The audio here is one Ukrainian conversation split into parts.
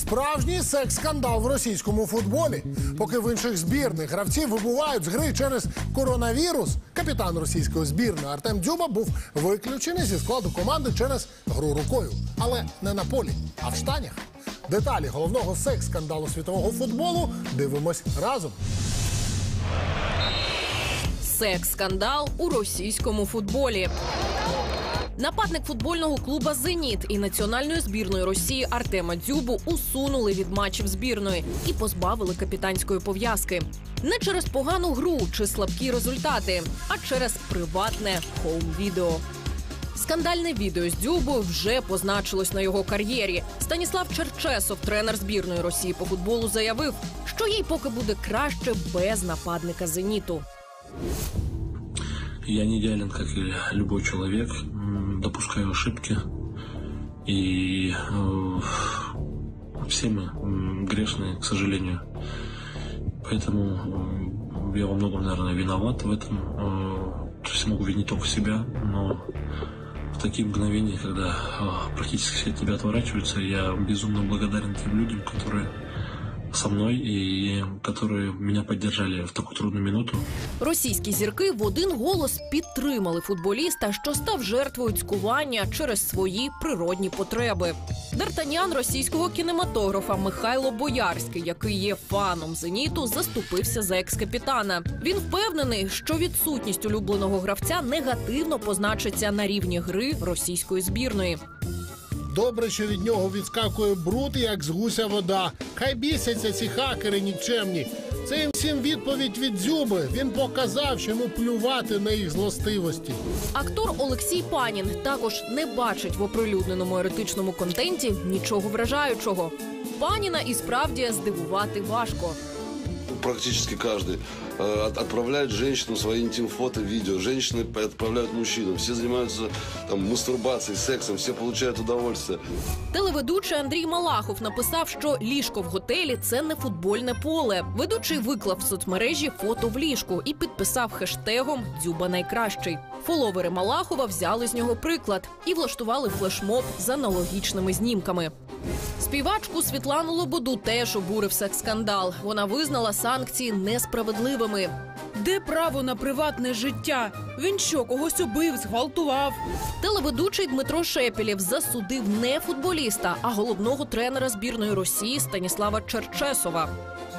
Справжній секс-скандал в російському футболі. Поки в інших збірних гравці вибувають з гри через коронавірус, капітан російської збірної Артем Дзюба був виключений зі складу команди через гру рукою. Але не на полі, а в штанях. Деталі головного секс-скандалу світового футболу дивимось разом. Секс-скандал у російському футболі. Нападник футбольного клуба «Зеніт» і національної збірної Росії Артема Дзюбу усунули від матчів збірної і позбавили капітанської пов'язки. Не через погану гру чи слабкі результати, а через приватне хоум-відео. Скандальне відео з Дзюбою вже позначилось на його кар'єрі. Станіслав Черчесов, тренер збірної Росії по футболу, заявив, що їй поки буде краще без нападника «Зеніту». Я не идеален, как и любой человек, допускаю ошибки, и все мы грешные, к сожалению. Поэтому я во многом, наверное, виноват в этом. То есть могу винить только себя, но в такие мгновения, когда практически все от тебя отворачиваются, я безумно благодарен тем людям, которые со мною і які мене підтримали в таку трудну минуту. Російські зірки в один голос підтримали футболіста, що став жертвою цькування через свої природні потреби. Д'Артаньян російського кінематографа Михайло Боярський, який є фаном «Зеніту», заступився за екс-капітана. Він впевнений, що відсутність улюбленого гравця негативно позначиться на рівні гри російської збірної. Добре, що від нього відскакує бруд, як з гуся вода. Хай бісяться ці хакери нікчемні. Це їм всім відповідь від Дзюби. Він показав, що йому плювати на їх злостивості. Актор Олексій Панін також не бачить в оприлюдненому еротичному контенті нічого вражаючого. Паніна і справді здивувати важко. Практически каждый отправляет женщинам свои интим-фото, видео. Женщины отправляют мужчинам. Все занимаются там мастурбацией, сексом, все получают удовольствие. Телеведучий Андрій Малахов написав, що ліжко в готелі – це не футбольне поле. Ведучий виклав в соцмережі фото в ліжку і підписав хештегом «Дзюба найкращий». Фоловери Малахова взяли з нього приклад і влаштували флешмоб з аналогічними знімками. Співачку Світлану Лободу теж обурив секс-скандал. Вона визнала санкції несправедливими. Де право на приватне життя? Він що, когось убив, зґвалтував? Телеведучий Дмитро Шепелєв засудив не футболіста, а головного тренера збірної Росії Станіслава Черчесова.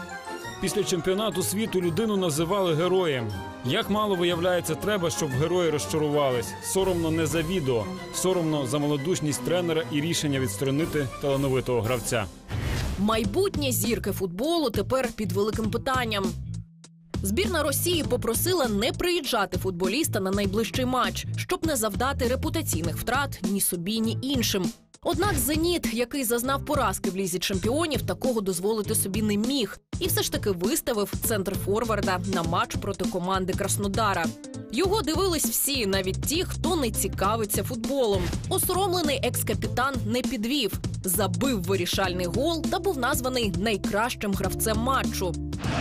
Після чемпіонату світу людину називали героєм. Як мало, виявляється, треба, щоб герої розчарувались. Соромно не за відео, соромно за малодушність тренера і рішення відсторонити талановитого гравця. Майбутнє зірки футболу тепер під великим питанням. Збірна Росії попросила не приїжджати футболіста на найближчий матч, щоб не завдати репутаційних втрат ні собі, ні іншим. Однак «Зеніт», який зазнав поразки в Лізі чемпіонів, такого дозволити собі не міг. І все ж таки виставив центр форварда на матч проти команди Краснодара. Його дивились всі, навіть ті, хто не цікавиться футболом. Осоромлений екс-капітан не підвів. Забив вирішальний гол та був названий найкращим гравцем матчу.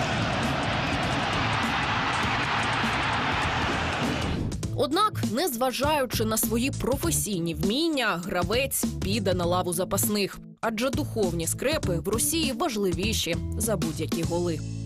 Однак, незважаючи на свої професійні вміння, гравець піде на лаву запасних. Адже духовні скрепи в Росії важливіші за будь-які голи.